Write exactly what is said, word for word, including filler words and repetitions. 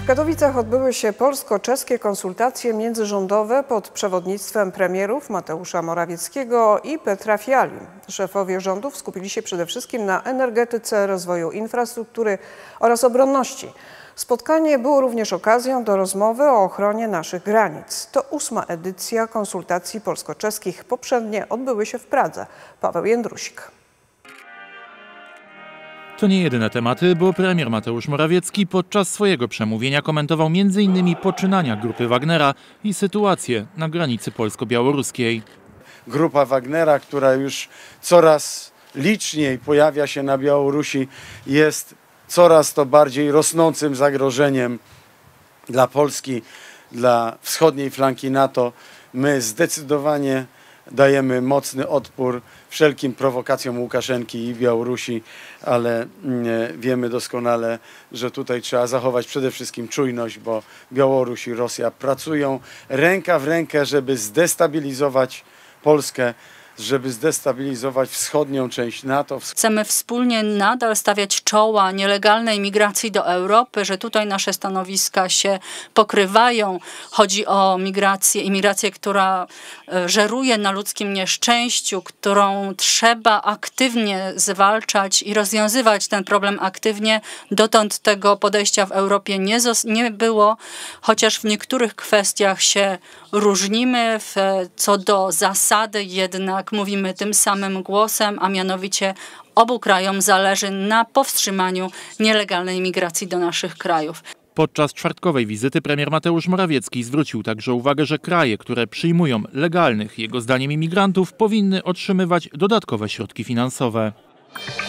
Katowicach odbyły się polsko-czeskie konsultacje międzyrządowe pod przewodnictwem premierów Mateusza Morawieckiego i Petra Fialy. Szefowie rządów skupili się przede wszystkim na energetyce, rozwoju infrastruktury oraz obronności. Spotkanie było również okazją do rozmowy o ochronie naszych granic. To ósma edycja konsultacji polsko-czeskich. Poprzednie odbyły się w Pradze. Paweł Jędrusik. To nie jedyne tematy, bo premier Mateusz Morawiecki podczas swojego przemówienia komentował między innymi poczynania grupy Wagnera i sytuację na granicy polsko-białoruskiej. Grupa Wagnera, która już coraz liczniej pojawia się na Białorusi, jest coraz to bardziej rosnącym zagrożeniem dla Polski, dla wschodniej flanki NATO. My zdecydowanie dajemy mocny odpór wszelkim prowokacjom Łukaszenki i Białorusi, ale wiemy doskonale, że tutaj trzeba zachować przede wszystkim czujność, bo Białoruś i Rosja pracują ręka w rękę, żeby zdestabilizować Polskę, żeby zdestabilizować wschodnią część NATO. Chcemy wspólnie nadal stawiać czoła nielegalnej migracji do Europy, że tutaj nasze stanowiska się pokrywają. Chodzi o migrację, imigrację, która żeruje na ludzkim nieszczęściu, którą trzeba aktywnie zwalczać i rozwiązywać ten problem aktywnie. Dotąd tego podejścia w Europie nie, nie było, chociaż w niektórych kwestiach się różnimy. W, co do zasady jednak mówimy tym samym głosem, a mianowicie obu krajom zależy na powstrzymaniu nielegalnej migracji do naszych krajów. Podczas czwartkowej wizyty premier Mateusz Morawiecki zwrócił także uwagę, że kraje, które przyjmują legalnych, jego zdaniem, imigrantów, powinny otrzymywać dodatkowe środki finansowe.